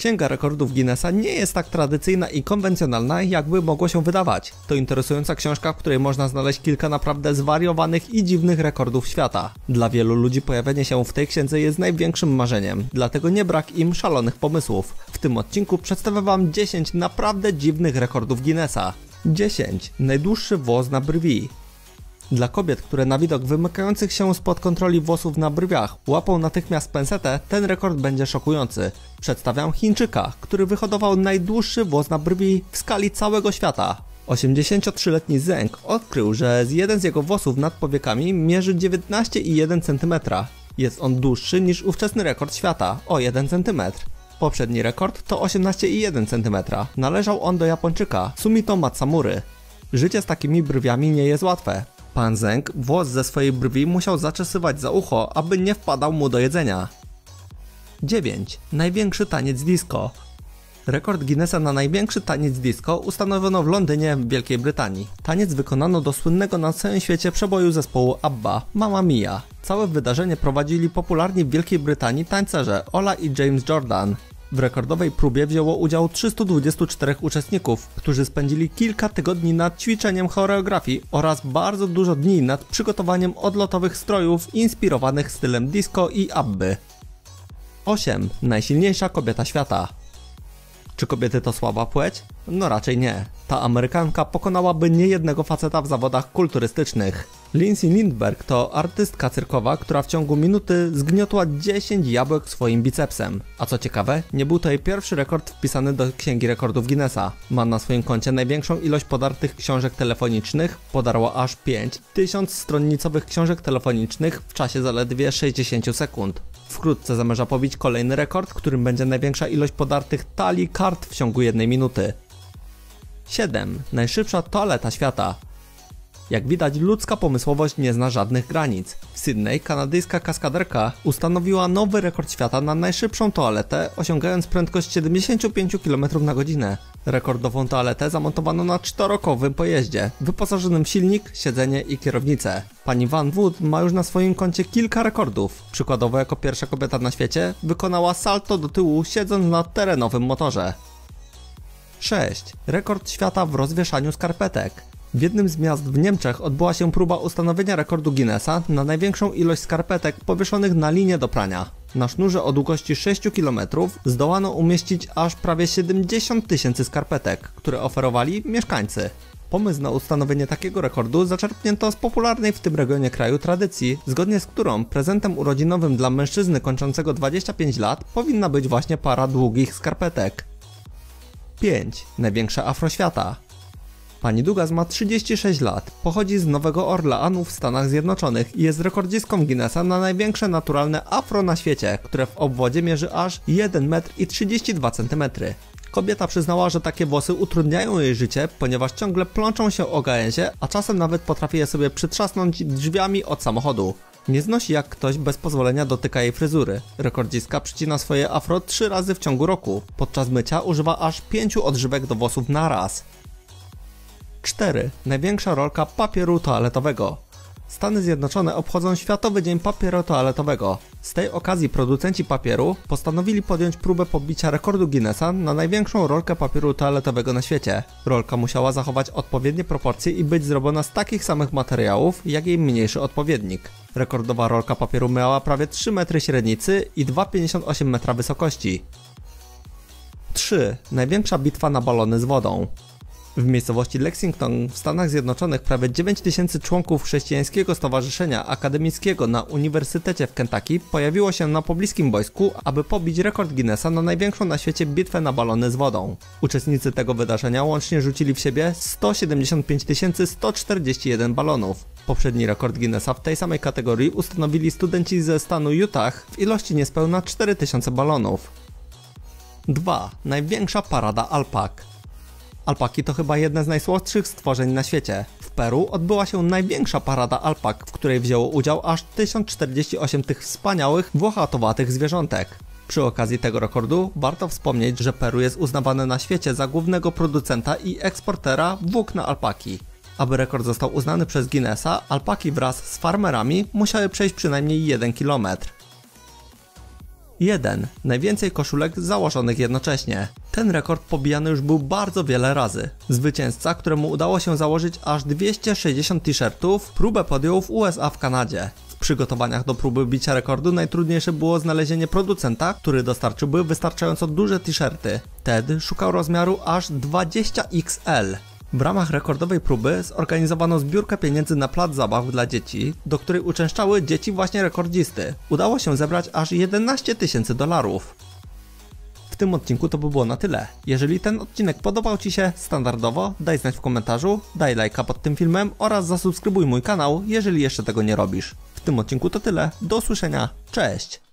Księga Rekordów Guinnessa nie jest tak tradycyjna i konwencjonalna, jakby mogło się wydawać. To interesująca książka, w której można znaleźć kilka naprawdę zwariowanych i dziwnych rekordów świata. Dla wielu ludzi pojawienie się w tej księdze jest największym marzeniem, dlatego nie brak im szalonych pomysłów. W tym odcinku przedstawię wam 10 naprawdę dziwnych rekordów Guinnessa. 10. Najdłuższy włos na brwi. Dla kobiet, które na widok wymykających się spod kontroli włosów na brwiach łapą natychmiast pensetę, ten rekord będzie szokujący. Przedstawiam Chińczyka, który wyhodował najdłuższy włos na brwi w skali całego świata. 83-letni Zeng odkrył, że jeden z jego włosów nad powiekami mierzy 19,1 cm. Jest on dłuższy niż ówczesny rekord świata o 1 cm. Poprzedni rekord to 18,1 cm. Należał on do Japończyka Sumito Matsamury. Życie z takimi brwiami nie jest łatwe. Pan Zeng włos ze swojej brwi musiał zaczesywać za ucho, aby nie wpadał mu do jedzenia. 9. Największy taniec disco. Rekord Guinnessa na największy taniec disco ustanowiono w Londynie w Wielkiej Brytanii. Taniec wykonano do słynnego na całym świecie przeboju zespołu ABBA, Mamma Mia. Całe wydarzenie prowadzili popularni w Wielkiej Brytanii tańcerze Ola i James Jordan. W rekordowej próbie wzięło udział 324 uczestników, którzy spędzili kilka tygodni nad ćwiczeniem choreografii oraz bardzo dużo dni nad przygotowaniem odlotowych strojów inspirowanych stylem disco i ABBY. 8. Najsilniejsza kobieta świata. Czy kobiety to słaba płeć? No raczej nie. Ta Amerykanka pokonałaby niejednego faceta w zawodach kulturystycznych. Lindsay Lindberg to artystka cyrkowa, która w ciągu minuty zgniotła 10 jabłek swoim bicepsem. A co ciekawe, nie był to jej pierwszy rekord wpisany do Księgi Rekordów Guinnessa. Ma na swoim koncie największą ilość podartych książek telefonicznych, podarła aż 5000 stronnicowych książek telefonicznych w czasie zaledwie 60 sekund. Wkrótce zamierza pobić kolejny rekord, którym będzie największa ilość podartych talii kart w ciągu 1 minuty. 7. Najszybsza toaleta świata. Jak widać, ludzka pomysłowość nie zna żadnych granic. W Sydney kanadyjska kaskaderka ustanowiła nowy rekord świata na najszybszą toaletę, osiągając prędkość 75 km/h. Rekordową toaletę zamontowano na 4-kołowym pojeździe, wyposażonym w silnik, siedzenie i kierownicę. Pani Van Wood ma już na swoim koncie kilka rekordów. Przykładowo jako pierwsza kobieta na świecie wykonała salto do tyłu, siedząc na terenowym motorze. 6. Rekord świata w rozwieszaniu skarpetek. W jednym z miast w Niemczech odbyła się próba ustanowienia rekordu Guinnessa na największą ilość skarpetek powieszonych na linię do prania. Na sznurze o długości 6 km zdołano umieścić aż prawie 70 000 skarpetek, które oferowali mieszkańcy. Pomysł na ustanowienie takiego rekordu zaczerpnięto z popularnej w tym regionie kraju tradycji, zgodnie z którą prezentem urodzinowym dla mężczyzny kończącego 25 lat powinna być właśnie para długich skarpetek. 5. Największa afro świata. Pani Dugas ma 36 lat, pochodzi z Nowego Orleanu w Stanach Zjednoczonych i jest rekordzistką Guinnessa na największe naturalne afro na świecie, które w obwodzie mierzy aż 1,32 cm. Kobieta przyznała, że takie włosy utrudniają jej życie, ponieważ ciągle plączą się o gałęzie, a czasem nawet potrafi je sobie przytrzasnąć drzwiami od samochodu. Nie znosi, jak ktoś bez pozwolenia dotyka jej fryzury. Rekordzistka przycina swoje afro 3 razy w ciągu roku. Podczas mycia używa aż 5 odżywek do włosów na raz. 4. Największa rolka papieru toaletowego. Stany Zjednoczone obchodzą Światowy Dzień Papieru Toaletowego. Z tej okazji producenci papieru postanowili podjąć próbę pobicia rekordu Guinnessa na największą rolkę papieru toaletowego na świecie. Rolka musiała zachować odpowiednie proporcje i być zrobiona z takich samych materiałów, jak jej mniejszy odpowiednik. Rekordowa rolka papieru miała prawie 3 metry średnicy i 2,58 metra wysokości. 3. Największa bitwa na balony z wodą. W miejscowości Lexington w Stanach Zjednoczonych prawie 9000 członków chrześcijańskiego stowarzyszenia akademickiego na Uniwersytecie w Kentucky pojawiło się na pobliskim boisku, aby pobić rekord Guinnessa na największą na świecie bitwę na balony z wodą. Uczestnicy tego wydarzenia łącznie rzucili w siebie 175 141 balonów. Poprzedni rekord Guinnessa w tej samej kategorii ustanowili studenci ze stanu Utah w ilości niespełna 4000 balonów. 2. Największa parada alpak. Alpaki to chyba jedne z najsłodszych stworzeń na świecie. W Peru odbyła się największa parada alpak, w której wzięło udział aż 1048 tych wspaniałych, włochatowatych zwierzątek. Przy okazji tego rekordu warto wspomnieć, że Peru jest uznawane na świecie za głównego producenta i eksportera włókna alpaki. Aby rekord został uznany przez Guinnessa, alpaki wraz z farmerami musiały przejść przynajmniej 1 km. 1. Najwięcej koszulek założonych jednocześnie. Ten rekord pobijany już był bardzo wiele razy. Zwycięzca, któremu udało się założyć aż 260 t-shirtów, próbę podjął w USA w Kanadzie. W przygotowaniach do próby bicia rekordu najtrudniejsze było znalezienie producenta, który dostarczyłby wystarczająco duże t-shirty. Ted szukał rozmiaru aż 20XL. W ramach rekordowej próby zorganizowano zbiórkę pieniędzy na plac zabaw dla dzieci, do której uczęszczały dzieci właśnie rekordzisty. Udało się zebrać aż $11 000. W tym odcinku to by było na tyle. Jeżeli ten odcinek podobał Ci się, standardowo daj znać w komentarzu, daj lajka pod tym filmem oraz zasubskrybuj mój kanał, jeżeli jeszcze tego nie robisz. W tym odcinku to tyle, do usłyszenia, cześć!